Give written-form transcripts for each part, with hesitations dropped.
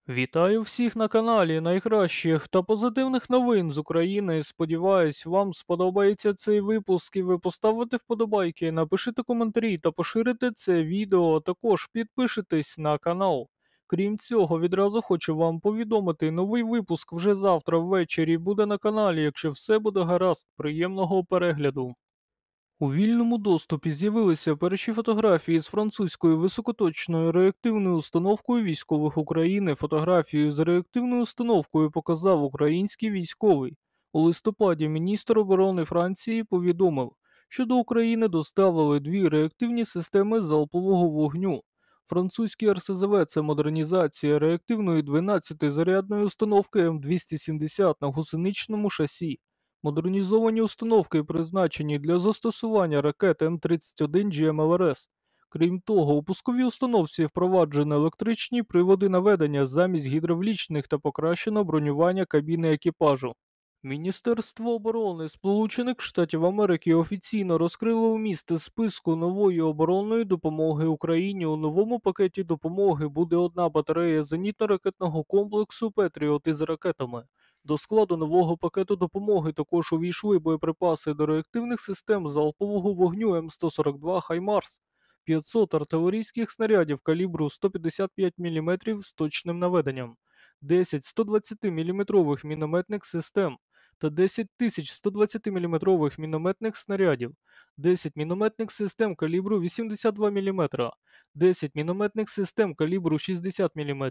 Вітаю всіх на каналі найкращих та позитивних новин з України. Сподіваюсь, вам сподобається цей випуск і ви поставите вподобайки, напишите коментарі та поширите це відео. Також підпишитесь на канал. Крім цього, відразу хочу вам повідомити, новий випуск вже завтра ввечері буде на каналі. Якщо все буде гаразд, приємного перегляду. У вільному доступі з'явилися перші фотографії з французькою високоточною реактивною установкою військових України. Фотографію з реактивною установкою показав український військовий. У листопаді міністр оборони Франції повідомив, що до України доставили дві реактивні системи залпового вогню. Французький РСЗВ – це модернізація реактивної 12-зарядної установки М270 на гусеничному шасі. Модернізовані установки призначені для застосування ракет М31 GMLRS. Крім того, у пусковій установці впроваджено електричні приводи наведення замість гідравлічних та покращено бронювання кабіни екіпажу. Міністерство оборони Сполучених Штатів Америки офіційно розкрило вміст списку нової оборонної допомоги Україні. У новому пакеті допомоги буде одна батарея зенітно-ракетного комплексу «Петріот» із ракетами. До складу нового пакету допомоги також увійшли боєприпаси до реактивних систем залпового вогню М142 «Хаймарс», 500 артилерійських снарядів калібру 155 мм з точним наведенням, 10 120-мм мінометних систем та 10 тисяч 120-мм мінометних снарядів, 10 мінометних систем калібру 82 мм, 10 мінометних систем калібру 60 мм,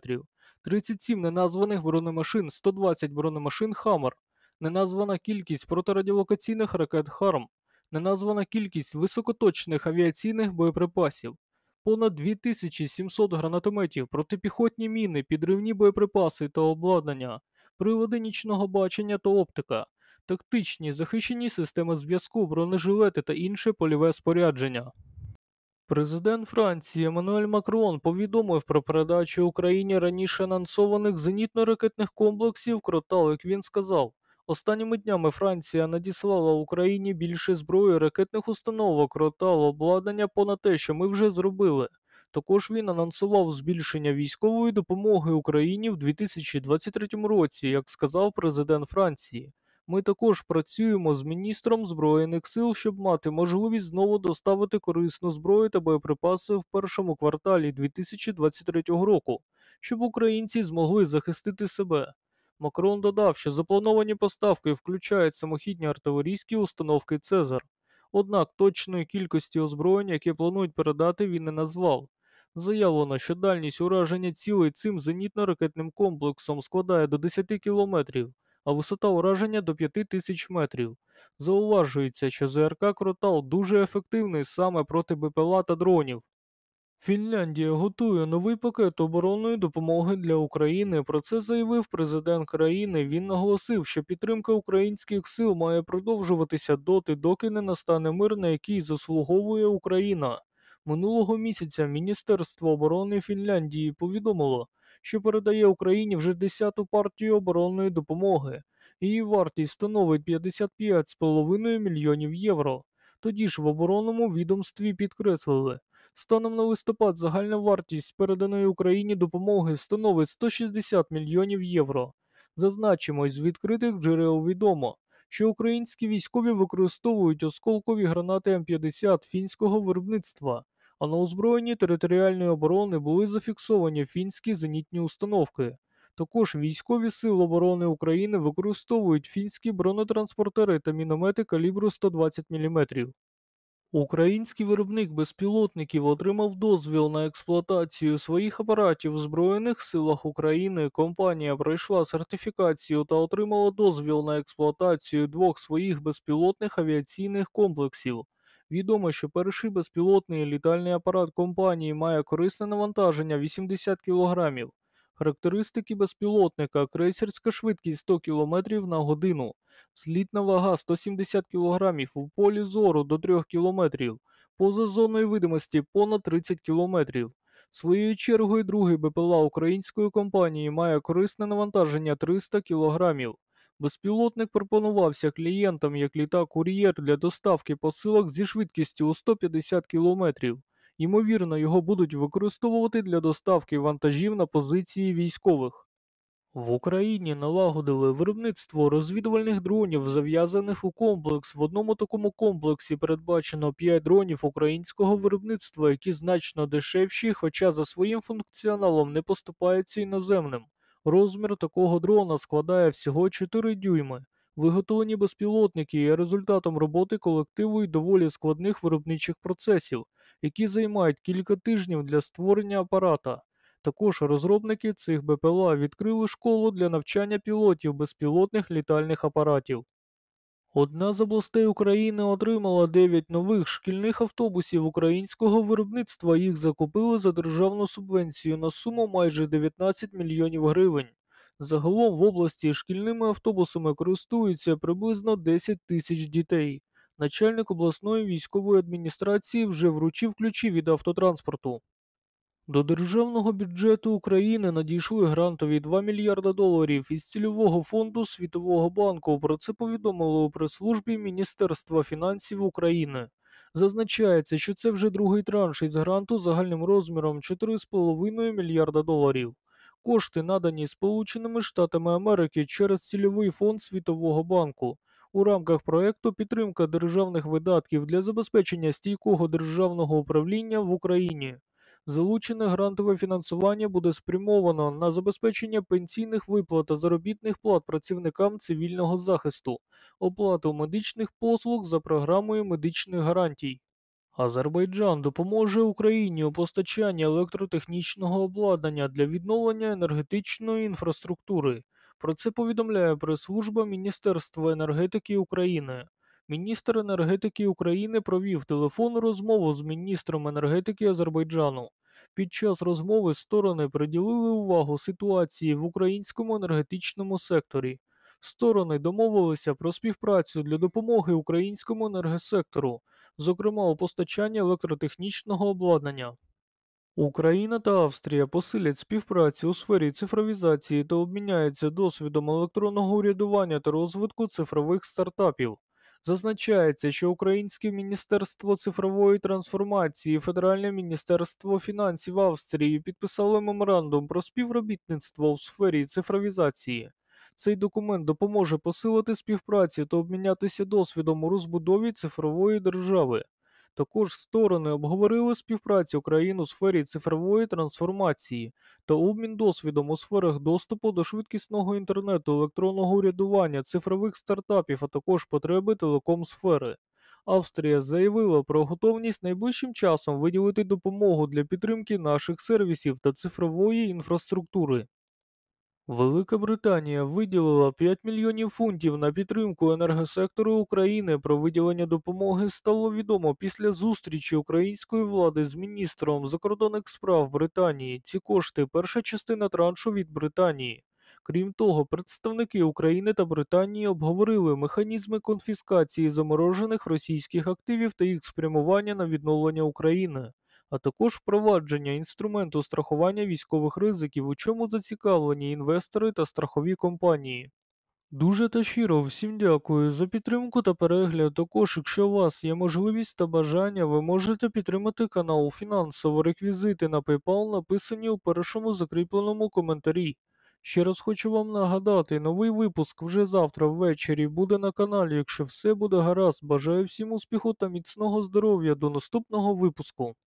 37 неназваних бронемашин, 120 бронемашин «Хаммер», неназвана кількість протирадіолокаційних ракет «Харм», неназвана кількість високоточних авіаційних боєприпасів, понад 2700 гранатометів, протипіхотні міни, підривні боєприпаси та обладнання, прилади нічного бачення та оптика, тактичні захищені системи зв'язку, бронежилети та інше польове спорядження. Президент Франції Еммануель Макрон повідомив про передачу Україні раніше анонсованих зенітно-ракетних комплексів «Кротал», як він сказав. Останніми днями Франція надіслала Україні більше зброї ракетних установок «Кротал», обладнання понад те, що ми вже зробили. Також він анонсував збільшення військової допомоги Україні в 2023 році, як сказав президент Франції. Ми також працюємо з міністром Збройних сил, щоб мати можливість знову доставити корисну зброю та боєприпаси в першому кварталі 2023 року, щоб українці змогли захистити себе. Макрон додав, що заплановані поставки включають самохідні артилерійські установки «Цезар». Однак точної кількості озброєння, яке планують передати, він не назвав. Заявлено, що дальність ураження цілей цим зенітно-ракетним комплексом складає до 10 кілометрів, а висота ураження до 5000 метрів. Зауважується, що ЗРК «Кротал» дуже ефективний саме проти БПЛА та дронів. Фінляндія готує новий пакет оборонної допомоги для України. Про це заявив президент країни. Він наголосив, що підтримка українських сил має продовжуватися доти, доки не настане мир, на який заслуговує Україна. Минулого місяця Міністерство оборони Фінляндії повідомило, що передає Україні вже 10-ту партію оборонної допомоги. Її вартість становить 55,5 мільйонів євро. Тоді ж в оборонному відомстві підкреслили, станом на листопад загальна вартість переданої Україні допомоги становить 160 мільйонів євро. Зазначимо, з відкритих джерел відомо, що українські військові використовують осколкові гранати М-50 фінського виробництва, а на озброєнні територіальної оборони були зафіксовані фінські зенітні установки. Також військові сили оборони України використовують фінські бронетранспортери та міномети калібру 120 мм. Український виробник безпілотників отримав дозвіл на експлуатацію своїх апаратів в Збройних силах України. Компанія пройшла сертифікацію та отримала дозвіл на експлуатацію двох своїх безпілотних авіаційних комплексів. Відомо, що перший безпілотний літальний апарат компанії має корисне навантаження 80 кг. Характеристики безпілотника: крейсерська швидкість 100 км на годину. Злітна вага 170 кг, у полі зору до 3 км, поза зоною видимості понад 30 км. Своєю чергою другий БПЛА української компанії має корисне навантаження 300 кг. Безпілотник пропонувався клієнтам як літак-кур'єр для доставки посилок зі швидкістю у 150 км. Ймовірно, його будуть використовувати для доставки вантажів на позиції військових. В Україні налагодили виробництво розвідувальних дронів, зав'язаних у комплекс. В одному такому комплексі передбачено 5 дронів українського виробництва, які значно дешевші, хоча за своїм функціоналом не поступаються іноземним. Розмір такого дрона складає всього 4 дюйми. Виготовлені безпілотники є результатом роботи колективу і доволі складних виробничих процесів, які займають кілька тижнів для створення апарата. Також розробники цих БПЛА відкрили школу для навчання пілотів безпілотних літальних апаратів. Одна з областей України отримала 9 нових шкільних автобусів українського виробництва. Їх закупили за державну субвенцію на суму майже 19 мільйонів гривень. Загалом в області шкільними автобусами користуються приблизно 10 тисяч дітей. Начальник обласної військової адміністрації вже вручив ключі від автотранспорту. До державного бюджету України надійшли грантові 2 мільярда доларів із цільового фонду Світового банку. Про це повідомили у прес-службі Міністерства фінансів України. Зазначається, що це вже другий транш із гранту загальним розміром 4,5 мільярда доларів. Кошти надані Сполученими Штатами Америки через цільовий фонд Світового банку. У рамках проекту підтримка державних видатків для забезпечення стійкого державного управління в Україні. Залучене грантове фінансування буде спрямовано на забезпечення пенсійних виплат та заробітних плат працівникам цивільного захисту, оплату медичних послуг за програмою медичних гарантій. Азербайджан допоможе Україні у постачанні електротехнічного обладнання для відновлення енергетичної інфраструктури. Про це повідомляє прес-служба Міністерства енергетики України. Міністр енергетики України провів телефонну розмову з міністром енергетики Азербайджану. Під час розмови сторони приділили увагу ситуації в українському енергетичному секторі. Сторони домовилися про співпрацю для допомоги українському енергосектору, зокрема у постачанні електротехнічного обладнання. Україна та Австрія посилять співпрацю у сфері цифровізації та обміняються досвідом електронного урядування та розвитку цифрових стартапів. Зазначається, що Українське Міністерство цифрової трансформації і Федеральне міністерство фінансів Австрії підписали меморандум про співробітництво у сфері цифровізації. Цей документ допоможе посилити співпрацю та обмінятися досвідом у розбудові цифрової держави. Також сторони обговорили співпрацю країн у сфері цифрової трансформації та обмін досвідом у сферах доступу до швидкісного інтернету, електронного урядування, цифрових стартапів, а також потреби телеком-сфери. Австрія заявила про готовність найближчим часом виділити допомогу для підтримки наших сервісів та цифрової інфраструктури. Велика Британія виділила 5 мільйонів фунтів на підтримку енергосектору України. Про виділення допомоги стало відомо після зустрічі української влади з міністром закордонних справ Британії. Ці кошти – перша частина траншу від Британії. Крім того, представники України та Британії обговорили механізми конфіскації заморожених російських активів та їх спрямування на відновлення України, а також впровадження інструменту страхування військових ризиків, у чому зацікавлені інвестори та страхові компанії. Дуже та щиро всім дякую за підтримку та перегляд. Також, якщо у вас є можливість та бажання, ви можете підтримати канал фінансово. Реквізити на PayPal написані у першому закріпленому коментарі. Ще раз хочу вам нагадати, новий випуск вже завтра ввечері буде на каналі. Якщо все буде гаразд, бажаю всім успіху та міцного здоров'я до наступного випуску.